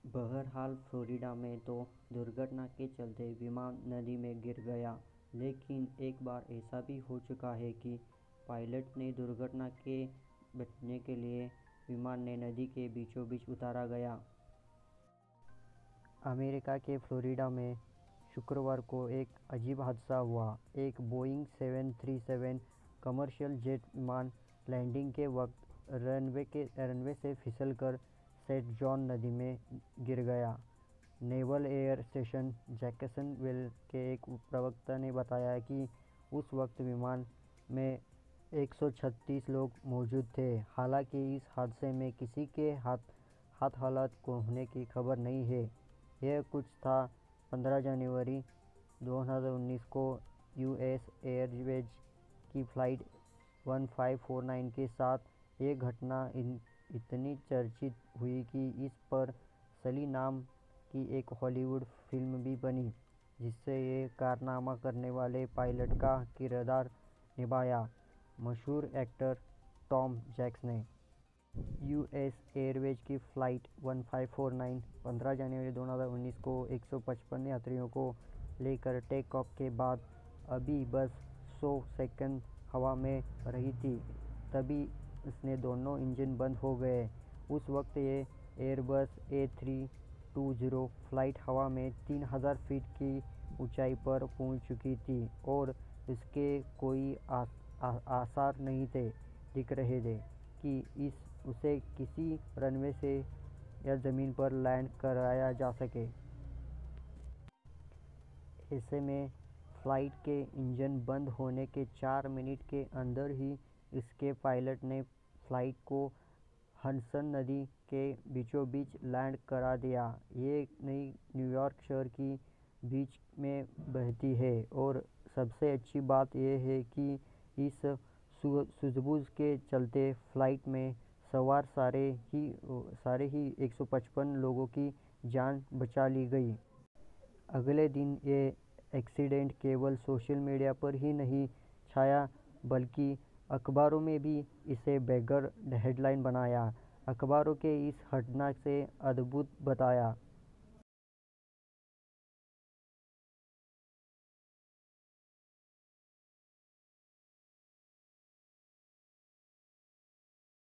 बहरहाल फ्लोरिडा में तो दुर्घटना के चलते विमान नदी में गिर गया, लेकिन एक बार ऐसा भी हो चुका है कि पायलट ने दुर्घटना के बचने के लिए विमान ने नदी के बीचों बीच उतारा गया। अमेरिका के फ्लोरिडा में शुक्रवार को एक अजीब हादसा हुआ। एक बोइंग 737 कमर्शियल जेट विमान लैंडिंग के वक्त रनवे से फिसलकर सेंट जॉन नदी में गिर गया। नेवल एयर स्टेशन जैक्सनविल के एक प्रवक्ता ने बताया कि उस वक्त विमान में 136 लोग मौजूद थे। हालांकि इस हादसे में किसी के हताहत होने की खबर नहीं है। यह कुछ था 15 जनवरी 2019 को यूएस एयरवेज की फ़्लाइट 1549 के साथ ये घटना इतनी चर्चित हुई कि इस पर सली नाम की एक हॉलीवुड फिल्म भी बनी, जिससे ये कारनामा करने वाले पायलट का किरदार निभाया मशहूर एक्टर टॉम हैंक्स ने। यूएस एयरवेज की फ़्लाइट 1549 15 जनवरी 2019 को 155 यात्रियों को लेकर टेक ऑफ के बाद अभी बस 100 सेकंड हवा में रही थी, तभी इसने दोनों इंजन बंद हो गए। उस वक्त ये एयरबस A320 फ़्लाइट हवा में 3000 फीट की ऊंचाई पर पहुंच चुकी थी और इसके कोई आसार नहीं दिख रहे थे कि उसे किसी रनवे से या ज़मीन पर लैंड कराया जा सके। ऐसे में फ़्लाइट के इंजन बंद होने के 4 मिनट के अंदर ही इसके पायलट ने फ़्लाइट को हडसन नदी के बीचों बीच लैंड करा दिया। ये नदी न्यूयॉर्क शहर की बीच में बहती है और सबसे अच्छी बात यह है कि इस सूझबूझ के चलते फ़्लाइट में सवार सारे ही 155 लोगों की जान बचा ली गई। अगले दिन ये एक्सीडेंट केवल सोशल मीडिया पर ही नहीं छाया, बल्कि अखबारों में भी इसे बैगर हेडलाइन बनाया। अखबारों के इस घटना से अद्भुत बताया।